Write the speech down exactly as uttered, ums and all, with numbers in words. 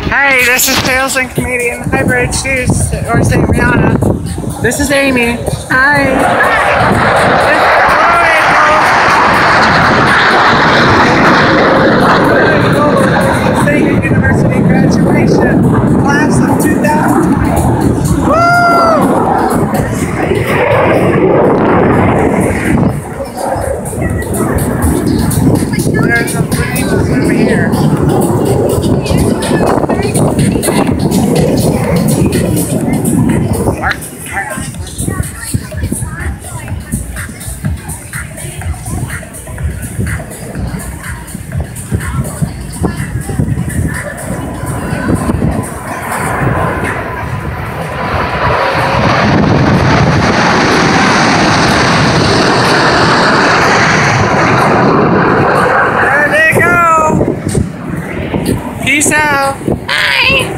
Hey, this is Sales and Comedian Hybrid Shoes or Saint Rihanna. This is Amy. Hi. State University graduation class of two thousand twenty. Woo! There's some things over here. Peace out. Bye.